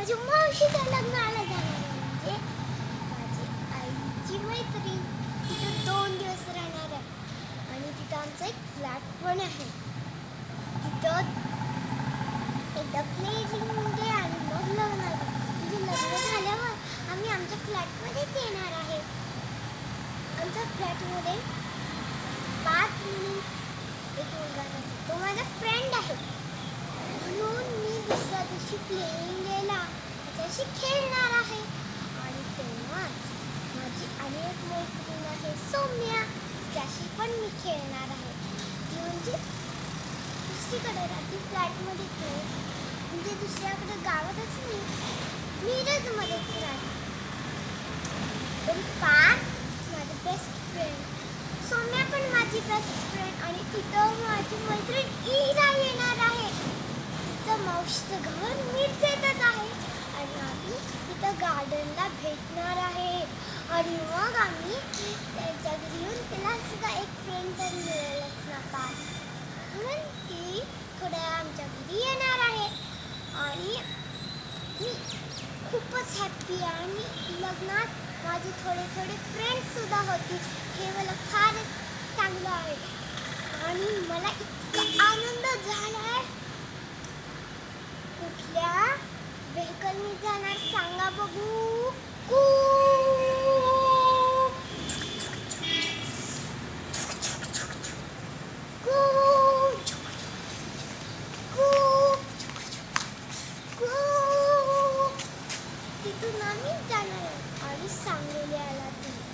माझ्या मावशीच्या लग्नाला जाणार आहे, म्हणजे माझी आईची मैत्रीण तिथं 2 दिवस राहणार आहे. आणि तिथं आमचा एक फ्लॅट पण आहे. तिथं एकदा प्लेलिंग डे आणि मग लग्न आहे. म्हणजे लग्न झाल्यावर आम्ही आमच्या फ्लॅटमध्येच येणार आहे. आमच्या फ्लॅटमध्ये 5 म्हणून एक मुलगा राहतो, तो माझा फ्रेंड आहे. म्हणून मी दुसऱ्या दिवशी प्लेइंग डेला त्याच्याशी खेळणार आहे. आणि तेव्हाच माझी आणि एक मैत्रीण आहे सौम्या, त्याशी पण मी खेळणार आहे. ती म्हणजे दुसरीकडे राहते, फ्लॅटमध्येच नाही, म्हणजे दुसऱ्याकडे गावातच नाही, मिरजमध्येच राहते. पण माझी बेस्ट फ्रेंड सौम्या पण माझी बेस्ट फ्रेंड. आणि तिथं माझी मैत्रीण इरा येणार आहे. तिचं मावशीचं घर मिरजेतच आहे. आणि आम्ही तिथं गार्डनला भेटणार आहे. आणि मग आम्ही त्यांच्या घरी येऊन, तिला सुद्धा एक फ्रेंड तर मिळेलच ना पास, म्हणून ती थोड्या आमच्या घरी येणार आहे. आणि मी खूपच हॅप्पी आहे. आणि लग्नात माझे थोडे फ्रेंड्स सुद्धा होती. हे मला फारच चांगलं आहे. आणि मला इतका आनंद झाला आहे. कुठल्या व्हेकलनी जाणार सांगा बघू? तिथून आम्ही जाणार आहे. आणि सांगलीला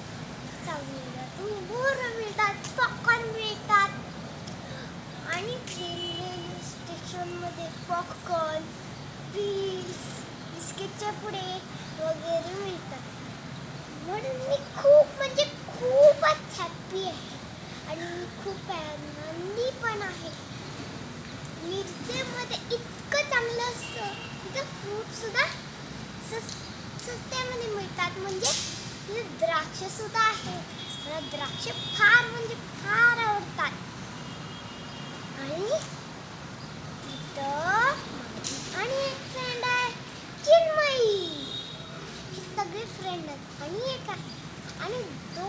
बोरं मिळतात, पॉपकॉर्न मिळतात. आणि रेल्वे स्टेशनमध्ये पॉपकॉर्न, व्हील्स, बिस्किटचे पुडे वगैरे मिळतात. म्हणून मी खूपच हॅप्पी आहे. आणि मी खूप आनंदी पण आहे. मिरजेमध्ये इतकं चांगलं असतं, तिथं फ्रूट सुद्धा स्वस्त्यामध्ये मिळतात. म्हणजे तिथे द्राक्ष सुद्धा आहे. मला द्राक्ष फार आवडतात. आणि तिथं आणि एक फ्रेंड आहे चिन्मयी. हे सगळे फ्रेंड आहेत. आणि एक आहे आणि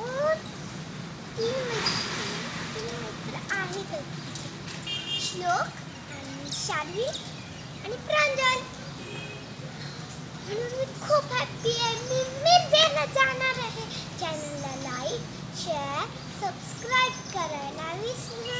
2-3 मित्र आहेत, श्लोक आणि शार्वी आणि प्रांजल. म्हणून मी खूप हॅप्पी आहे. मी मिरजेला जाणार आहे. चॅनलला लाईक, शेअर, सबस्क्राईब करायला विसरू